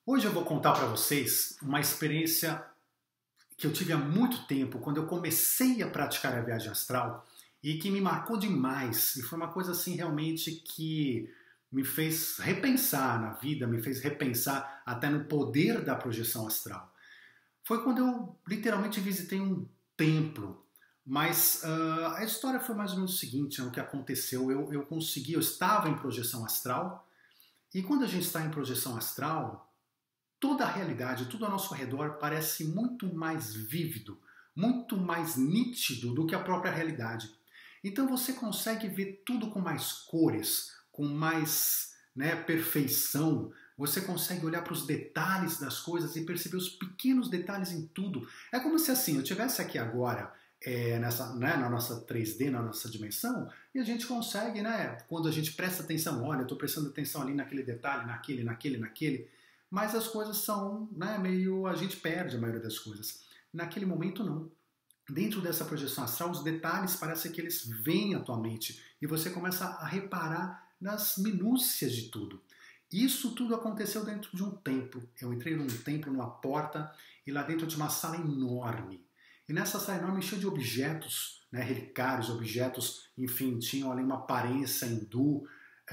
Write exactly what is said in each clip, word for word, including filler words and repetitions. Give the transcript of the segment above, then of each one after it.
Hoje eu vou contar para vocês uma experiência que eu tive há muito tempo, quando eu comecei a praticar a viagem astral e que me marcou demais. E foi uma coisa assim realmente que me fez repensar na vida, me fez repensar até no poder da projeção astral. Foi quando eu literalmente visitei um templo. Mas uh, a história foi mais ou menos o seguinte, né, o que aconteceu. Eu, eu consegui, eu estava em projeção astral, e quando a gente está em projeção astral, toda a realidade, tudo ao nosso redor parece muito mais vívido, muito mais nítido do que a própria realidade. Então você consegue ver tudo com mais cores, com mais né, perfeição. Você consegue olhar para os detalhes das coisas e perceber os pequenos detalhes em tudo. É como se assim, eu estivesse aqui agora é, nessa, né, na nossa três D, na nossa dimensão, e a gente consegue, né, quando a gente presta atenção, olha, eu estou prestando atenção ali naquele detalhe, naquele, naquele, naquele, mas as coisas são né, meio... a gente perde a maioria das coisas. Naquele momento, não. Dentro dessa projeção astral, os detalhes parece que eles vêm à tua mente e você começa a reparar nas minúcias de tudo. Isso tudo aconteceu dentro de um templo. Eu entrei num templo, numa porta, e lá dentro tinha uma sala enorme. E nessa sala enorme, cheia de objetos, né, relicários, objetos, enfim, tinham ali uma aparência hindu,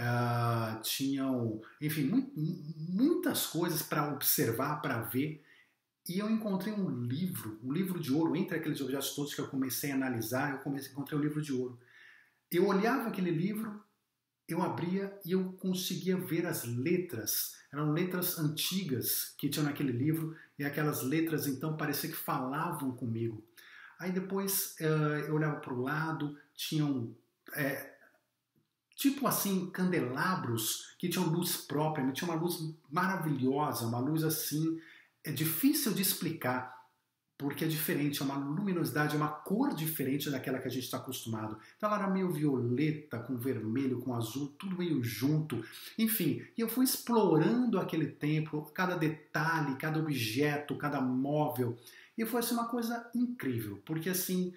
uh, tinham, enfim, mu muitas coisas para observar, para ver. E eu encontrei um livro, um livro de ouro, entre aqueles objetos todos que eu comecei a analisar, eu comecei, encontrei um livro de ouro. Eu olhava aquele livro, eu abria e eu conseguia ver as letras. Eram letras antigas que tinham naquele livro, e aquelas letras então parecia que falavam comigo. Aí depois uh, eu olhava para o lado, tinham é, tipo assim candelabros que tinham luz própria, tinha uma luz maravilhosa, uma luz assim, é difícil de explicar, porque é diferente, é uma luminosidade, é uma cor diferente daquela que a gente está acostumado. Então ela era meio violeta, com vermelho, com azul, tudo meio junto. Enfim, e eu fui explorando aquele templo, cada detalhe, cada objeto, cada móvel. E foi assim, uma coisa incrível, porque assim,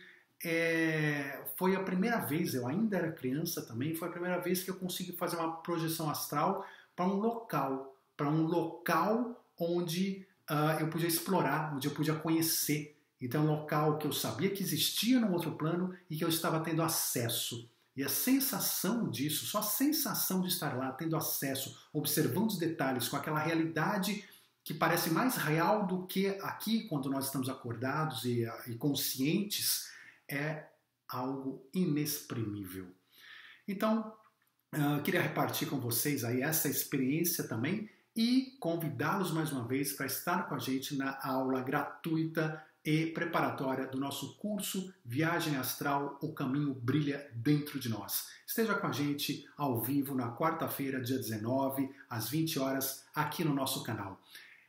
é... foi a primeira vez, eu ainda era criança também, foi a primeira vez que eu consegui fazer uma projeção astral para um local, para um local onde Uh, eu podia explorar, onde eu podia conhecer. Então, um local que eu sabia que existia no outro plano e que eu estava tendo acesso. E a sensação disso, só a sensação de estar lá, tendo acesso, observando os detalhes, com aquela realidade que parece mais real do que aqui, quando nós estamos acordados e, e conscientes, é algo inexprimível. Então, uh, queria repartir com vocês aí essa experiência também, e convidá-los mais uma vez para estar com a gente na aula gratuita e preparatória do nosso curso Viagem Astral, o caminho brilha dentro de nós. Esteja com a gente ao vivo na quarta-feira, dia dezenove, às vinte horas, aqui no nosso canal.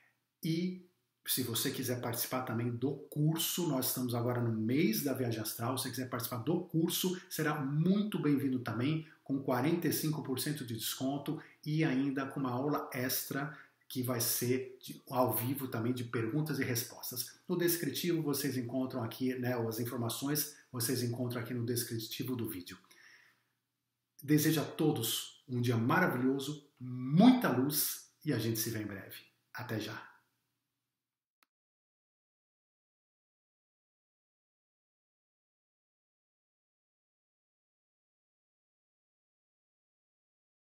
E se você quiser participar também do curso, nós estamos agora no mês da Viagem Astral, se você quiser participar do curso, será muito bem-vindo também, com quarenta e cinco por cento de desconto e ainda com uma aula extra que vai ser de, ao vivo também de perguntas e respostas. No descritivo vocês encontram aqui, né, as informações, vocês encontram aqui no descritivo do vídeo. Desejo a todos um dia maravilhoso, muita luz e a gente se vê em breve. Até já!